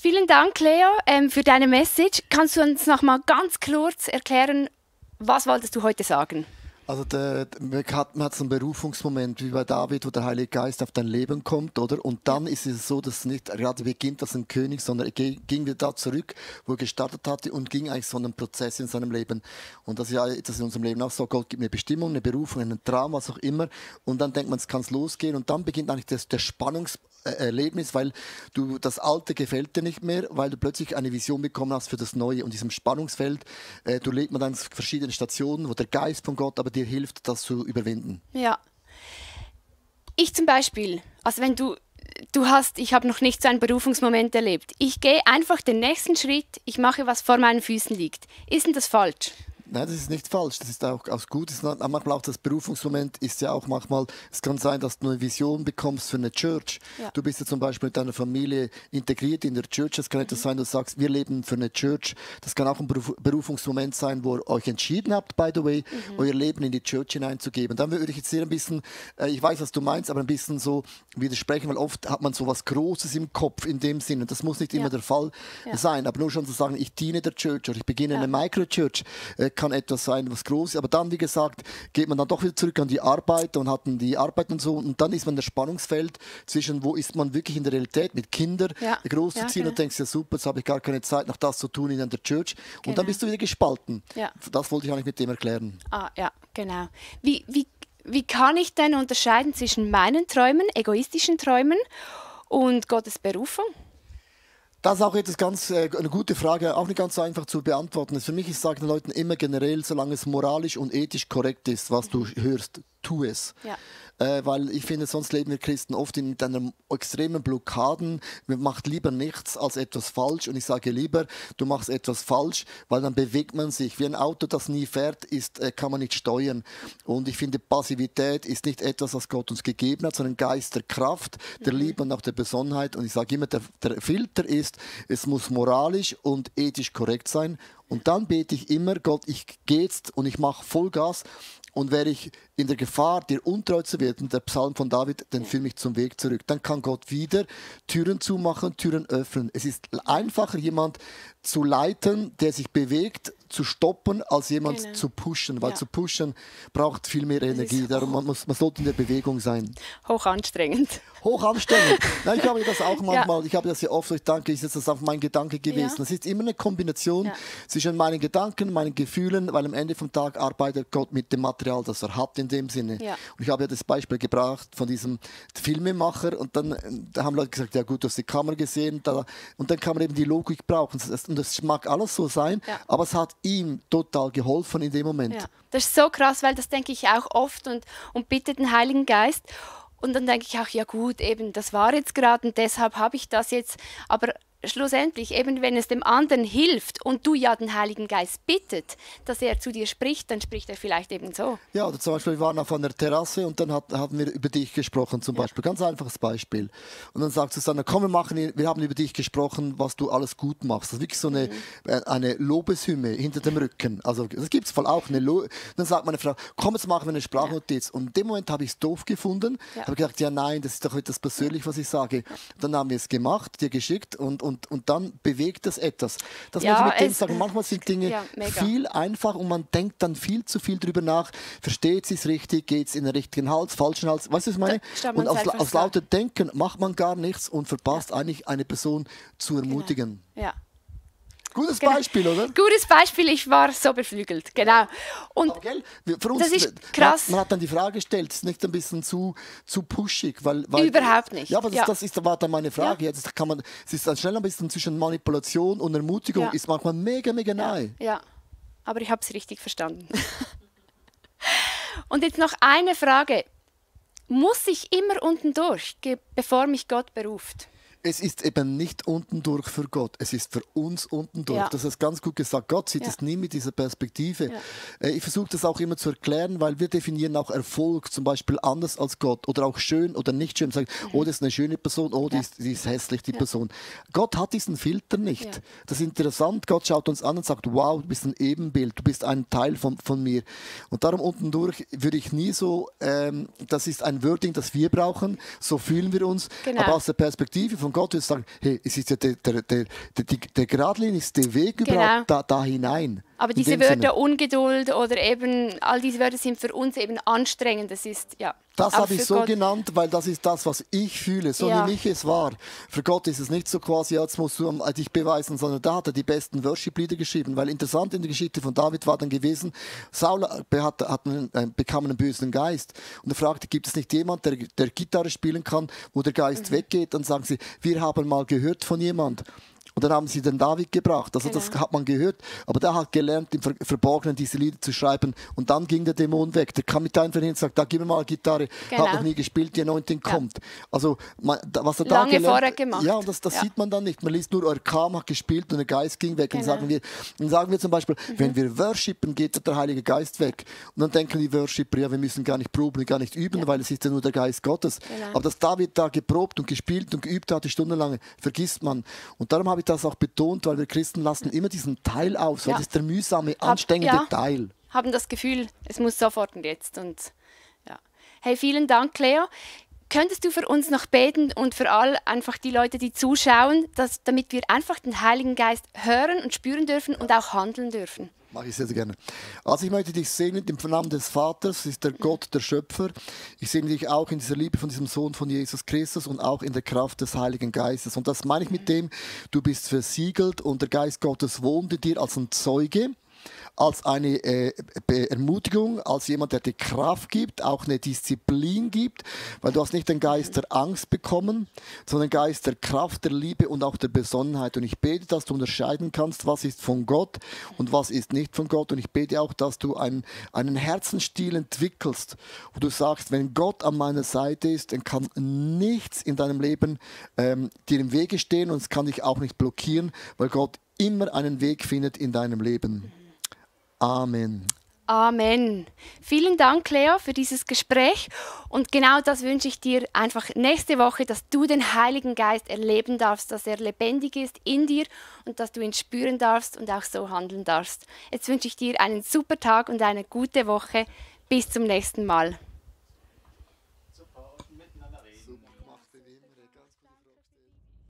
Vielen Dank, Leo, für deine Message. Kannst du uns noch mal ganz kurz erklären, was wolltest du heute sagen? Also man hat so einen Berufungsmoment, wie bei David, wo der Heilige Geist auf dein Leben kommt, oder? Und dann ist es so, dass es nicht gerade beginnt als ein König, sondern er ging wieder da zurück, wo er gestartet hatte und ging eigentlich so einen Prozess in seinem Leben. Und das ist in unserem Leben auch so, Gott gibt mir Bestimmung, eine Berufung, einen Traum, was auch immer. Und dann denkt man, es kann losgehen. Und dann beginnt eigentlich der Spannungserlebnis, weil das Alte gefällt dir nicht mehr, weil du plötzlich eine Vision bekommen hast für das Neue. Und in diesem Spannungsfeld durchlebt man dann verschiedene Stationen, wo der Geist von Gott aber dir hilft, das zu überwinden. Ja. Ich zum Beispiel, also wenn ich habe noch nicht so einen Berufungsmoment erlebt. Ich gehe einfach den nächsten Schritt, ich mache, was vor meinen Füßen liegt. Ist denn das falsch? Nein, das ist nicht falsch. Das ist auch gut. Manchmal auch das Berufungsmoment ist ja auch manchmal, es kann sein, dass du eine Vision bekommst für eine Church. Ja. Du bist ja zum Beispiel mit deiner Familie integriert in der Church. Es kann etwas sein, du sagst, wir leben für eine Church. Das kann auch ein Berufungsmoment sein, wo ihr euch entschieden habt, by the way, euer Leben in die Church hineinzugeben. Dann würde ich jetzt hier ein bisschen, ich weiß, was du meinst, aber ein bisschen so widersprechen, weil oft hat man so was Großes im Kopf in dem Sinne. Das muss nicht immer der Fall sein. Aber nur schon zu sagen, ich diene der Church oder ich beginne eine Microchurch, kann etwas sein, was groß ist. Aber dann, wie gesagt, geht man dann doch wieder zurück an die Arbeit und hat die Arbeit und so. Und dann ist man in der Spannungsfeld zwischen, wo ist man wirklich in der Realität mit Kindern großzuziehen und denkst, ja super, jetzt habe ich gar keine Zeit, noch das zu tun in der Church. Und dann bist du wieder gespalten. Ja. Das wollte ich eigentlich mit dem erklären. Ah, ja, genau. Wie kann ich denn unterscheiden zwischen meinen Träumen, egoistischen Träumen und Gottes Berufung? Das ist auch jetzt eine gute Frage, auch nicht ganz so einfach zu beantworten. Für mich, ich sage den Leuten immer generell, solange es moralisch und ethisch korrekt ist, was du hörst, tu es. Ja. Weil ich finde, sonst leben wir Christen oft in einer extremen Blockaden. Man macht lieber nichts als etwas falsch. Und ich sage lieber, du machst etwas falsch, weil dann bewegt man sich. Wie ein Auto, das nie fährt, kann man nicht steuern. Und ich finde, Passivität ist nicht etwas, was Gott uns gegeben hat, sondern ein Geist der Kraft, der Liebe und auch der Besonnenheit. Und ich sage immer, der Filter ist, es muss moralisch und ethisch korrekt sein. Und dann bete ich immer, Gott, ich gehe jetzt und ich mache Vollgas. Und wäre ich in der Gefahr, dir untreu zu werden, der Psalm von David, dann führ mich zum Weg zurück. Dann kann Gott wieder Türen zumachen, Türen öffnen. Es ist einfacher, jemand zu leiten, der sich bewegt, zu stoppen, als jemand zu pushen. Weil zu pushen braucht viel mehr Energie. Darum man sollte in der Bewegung sein. Hoch anstrengend. Hoch anstrengend. Nein, ich habe das auch manchmal, ich habe das ja oft, ich danke, ist das auch mein Gedanke gewesen. Das ist immer eine Kombination zwischen meinen Gedanken, meinen Gefühlen, weil am Ende vom Tag arbeitet Gott mit dem Material, das er hat in dem Sinne. Ja. Und ich habe ja das Beispiel gebracht von diesem Filmemacher und dann da haben Leute gesagt, ja gut, du hast die Kamera gesehen und dann kann man eben die Logik brauchen. Und das mag alles so sein, aber es hat ihm total geholfen in dem Moment. Ja. Das ist so krass, weil das denke ich auch oft und bitte den Heiligen Geist. Und dann denke ich auch, ja gut, eben, das war jetzt gerade und deshalb habe ich das jetzt. Aber schlussendlich, eben wenn es dem anderen hilft und du ja den Heiligen Geist bittet, dass er zu dir spricht, dann spricht er vielleicht eben so. Ja, oder zum Beispiel, wir waren auf einer Terrasse und dann haben wir über dich gesprochen zum Beispiel. Ganz einfaches Beispiel. Und dann sagt Susanne, komm, wir haben über dich gesprochen, was du alles gut machst. Das ist wirklich so eine Lobeshymne hinter dem Rücken. Also das gibt es voll auch. Dann sagt meine Frau, komm, jetzt machen wir eine Sprachnotiz. Und in dem Moment habe ich es doof gefunden. Habe gedacht, ja nein, das ist doch etwas persönlich, was ich sage. Dann haben wir es gemacht, dir geschickt und dann bewegt es etwas. Das muss ich mit dem sagen. Manchmal sind Dinge viel einfacher und man denkt dann viel zu viel drüber nach. Versteht sie es richtig? Geht es in den richtigen Hals, falschen Hals? Weißt du, was ich meine? Und aus lauter Denken macht man gar nichts und verpasst eigentlich eine Person zu ermutigen. Genau. Ja. Gutes Beispiel, oder? Gutes Beispiel, ich war so beflügelt, genau. Und aber, für uns, das ist krass. Man hat dann die Frage gestellt, ist nicht ein bisschen zu pushig? Weil, überhaupt nicht. Ja, aber war dann meine Frage. Ja. Es ist dann schnell ein bisschen zwischen Manipulation und Ermutigung, ist manchmal mega, mega nahe. Ja, aber ich habe es richtig verstanden. Und jetzt noch eine Frage. Muss ich immer unten durch, bevor mich Gott beruft? Es ist eben nicht unten durch für Gott, es ist für uns unten durch. Ja. Das ist ganz gut gesagt. Gott sieht es nie mit dieser Perspektive. Ja. Ich versuche das auch immer zu erklären, weil wir definieren auch Erfolg zum Beispiel anders als Gott oder auch schön oder nicht schön. Sagen, oh, das ist eine schöne Person, oh, die ist hässlich, die Person. Gott hat diesen Filter nicht. Ja. Das ist interessant. Gott schaut uns an und sagt, wow, du bist ein Ebenbild, du bist ein Teil von mir. Und darum unten durch würde ich nie so, das ist ein Wording, das wir brauchen, so fühlen wir uns. Genau. Aber aus der Perspektive von Gott würde sagen, hey, es ist ja der geradlinigste Weg überhaupt da hinein. Aber diese Wörter Ungeduld oder eben all diese Wörter sind für uns eben anstrengend. Das ist, ja. Das habe ich so genannt, weil das ist das, was ich fühle, so wie mich es war. Für Gott ist es nicht so quasi, jetzt musst du dich beweisen, sondern da hat er die besten Worship-Lieder geschrieben. Weil interessant in der Geschichte von David war dann gewesen, Saul bekam einen bösen Geist und er fragte, gibt es nicht jemand, der Gitarre spielen kann, wo der Geist weggeht? Dann sagen sie, wir haben mal gehört von jemand. Und dann haben sie den David gebracht. Also das hat man gehört. Aber der hat gelernt, im Verborgenen diese Lieder zu schreiben. Und dann ging der Dämon weg. Der kam mit einfach hin und sagt, da gib mir mal Gitarre. Hat noch nie gespielt, die Anointing kommt. Also was er da lange vorher gemacht. Ja, und das sieht man dann nicht. Man liest nur, er kam, hat gespielt und der Geist ging weg. Und sagen wir zum Beispiel, wenn wir worshipen, geht der Heilige Geist weg. Und dann denken die Worshipper, ja, wir müssen gar nicht proben, gar nicht üben, weil es ist ja nur der Geist Gottes. Aber dass David da geprobt und gespielt und geübt hatte, stundenlang, vergisst man. Und darum habe ich das auch betont, weil wir Christen lassen immer diesen Teil aus, weil das ist der mühsame, anstrengende Teil. Haben das Gefühl, es muss sofort und jetzt. Und, ja. Hey, vielen Dank, Leo. Könntest du für uns noch beten und für all einfach die Leute, die zuschauen, damit wir einfach den Heiligen Geist hören und spüren dürfen und auch handeln dürfen? Mache ich sehr, sehr gerne. Also ich möchte dich segnen im Namen des Vaters, das ist der Gott, der Schöpfer. Ich segne dich auch in dieser Liebe von diesem Sohn von Jesus Christus und auch in der Kraft des Heiligen Geistes. Und das meine ich mit dem, du bist versiegelt und der Geist Gottes wohnt in dir als ein Zeuge, als eine Ermutigung, als jemand, der dir Kraft gibt, auch eine Disziplin gibt, weil du hast nicht den Geist der Angst bekommen, sondern den Geist der Kraft, der Liebe und auch der Besonnenheit. Und ich bete, dass du unterscheiden kannst, was ist von Gott und was ist nicht von Gott. Und ich bete auch, dass du einen Herzensstil entwickelst, wo du sagst, wenn Gott an meiner Seite ist, dann kann nichts in deinem Leben dir im Wege stehen und es kann dich auch nicht blockieren, weil Gott immer einen Weg findet in deinem Leben. Amen. Amen. Vielen Dank, Leo, für dieses Gespräch. Und genau das wünsche ich dir einfach nächste Woche, dass du den Heiligen Geist erleben darfst, dass er lebendig ist in dir und dass du ihn spüren darfst und auch so handeln darfst. Jetzt wünsche ich dir einen super Tag und eine gute Woche. Bis zum nächsten Mal.